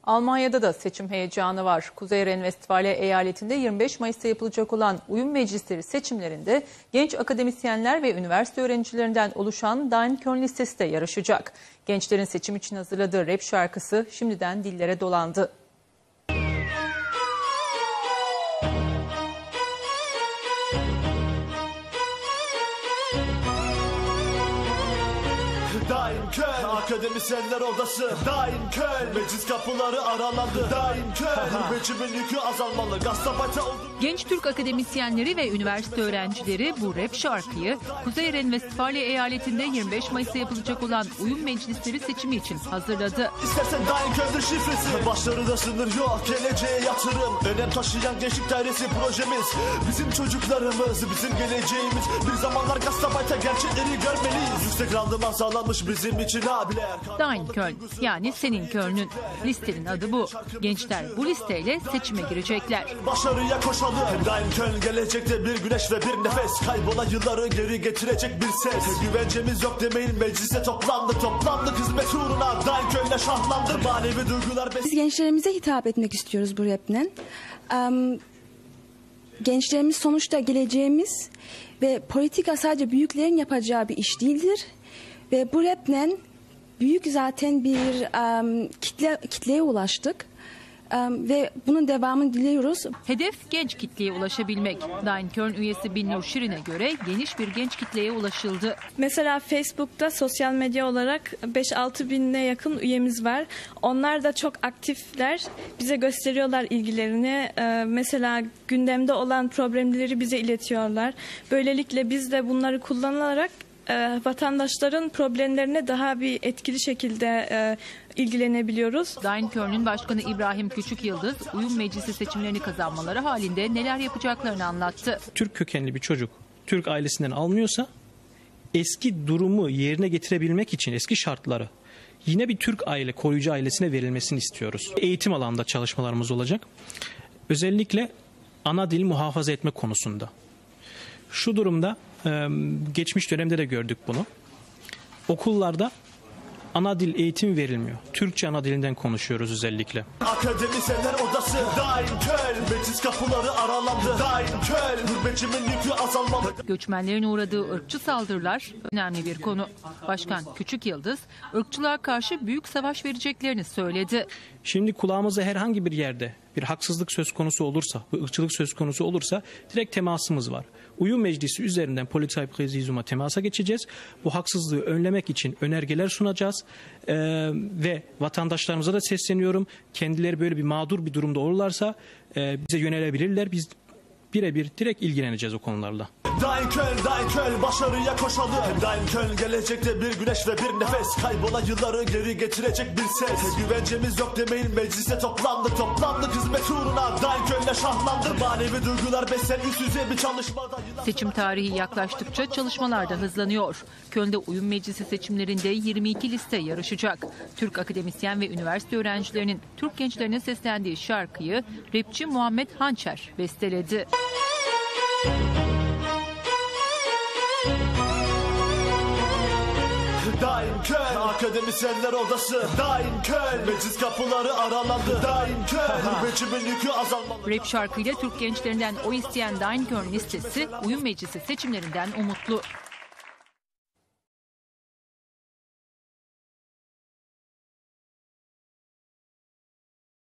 Almanya'da da seçim heyecanı var. Kuzey Ren-Vestfalya eyaletinde 25 Mayıs'ta yapılacak olan uyum meclisleri seçimlerinde genç akademisyenler ve üniversite öğrencilerinden oluşan Die Köln listesi de yarışacak. Gençlerin seçim için hazırladığı rap şarkısı şimdiden dillere dolandı. Die Köln, akademisyenler odası. Die Köln, meclis kapıları aralandı. Die Köln, recimin yükü azalmalı. Gastarbajter oldu. Genç Türk akademisyenleri ve üniversite öğrencileri bu rap şarkıyı Kuzey Ren-Vestfalya eyaletinde 25 Mayıs'ta yapılacak olan uyum meclisleri seçimi için hazırladı. İstersen Die Köln'ün şifresi. Başlarında sınır yok, geleceğe yatırım. Önem taşıyan gençlik dairesi projemiz. Bizim çocuklarımız, bizim geleceğimiz. Bir zamanlar Gastarbajter gerçekleri görmeliyiz. Yüksek randıman sağlanmış bizim için abiler. Die Köln, yani senin Köln'ün. Listenin adı bu. Gençler bu listeyle seçime girecekler. Başarıya koşalım. Die Köln gelecekte bir güneş ve bir nefes. Kaybolan yılları geri getirecek bir ses. Güvencemiz yok demeyin, meclise toplandık hizmet uğruna. Die Köln'le şahlandık. Manevi duygular Biz gençlerimize hitap etmek istiyoruz bu raple. Gençlerimiz sonuçta geleceğimiz ve politika sadece büyüklerin yapacağı bir iş değildir. Ve bu raple büyük zaten bir kitleye ulaştık. Ve bunun devamını diliyoruz. Hedef genç kitleye ulaşabilmek. Die Köln üyesi Binnur Şirin'e göre geniş bir genç kitleye ulaşıldı. Mesela Facebook'ta sosyal medya olarak 5-6 bine yakın üyemiz var. Onlar da çok aktifler. Bize gösteriyorlar ilgilerini. Mesela gündemde olan problemleri bize iletiyorlar. Böylelikle biz de bunları kullanarak vatandaşların problemlerine daha bir etkili şekilde ilgilenebiliyoruz. Die Köln'ün başkanı İbrahim Küçükyıldız, uyum meclisi seçimlerini kazanmaları halinde neler yapacaklarını anlattı. Türk kökenli bir çocuk Türk ailesinden alınıyorsa eski durumu yerine getirebilmek için eski şartları yine bir Türk koruyucu ailesine verilmesini istiyoruz. Eğitim alanında çalışmalarımız olacak. Özellikle ana dili muhafaza etme konusunda. Şu durumda geçmiş dönemde de gördük bunu. Okullarda ana dil eğitimi verilmiyor. Türkçe ana dilinden konuşuyoruz özellikle. Akademisyenler odası. Die Köln, meclis kapıları aralandı. Die Köln, hürmecimin yükü azalmalı. Göçmenlerin uğradığı ırkçı saldırılar önemli bir konu. Başkan Küçükyıldız, ırkçılığa karşı büyük savaş vereceklerini söyledi. Şimdi kulağımızda herhangi bir yerde bir haksızlık söz konusu olursa, bir ırkçılık söz konusu olursa direkt temasımız var. Uyum meclisi üzerinden Polizei Präsidium'a temasa geçeceğiz. Bu haksızlığı önlemek için önergeler sunacağız. Ve vatandaşlarımıza da sesleniyorum. Kendileri böyle bir mağdur bir durumda olurlarsa bize yönelebilirler. Biz birebir direkt ilgileneceğiz o konularla. Die Köln, başarıya koşalım. Die Köln gelecekte bir güneş ve bir nefes. Kaybolan yılları geri getirecek bir ses. Güvencemiz yok demeyin, meclise toplandık hizmet uğruna. Die Köln'le şahlandık. Manevi duygular beslen üst düzey bir çalışmada. Seçim tarihi yaklaştıkça çalışmalar da hızlanıyor. Köln'de uyum meclisi seçimlerinde 22 liste yarışacak. Türk akademisyen ve üniversite öğrencilerinin Türk gençlerine seslendiği şarkıyı rapçi Muhammed Hançer besteledi. Die Köln, akademisyenler odası. Die Köln, meclis kapıları aralandı. Die Köln, recimin yükü azalmalı. Rap şarkıyla Türk gençlerinden oy isteyen Die Köln listesi uyum meclisi seçimlerinden umutlu.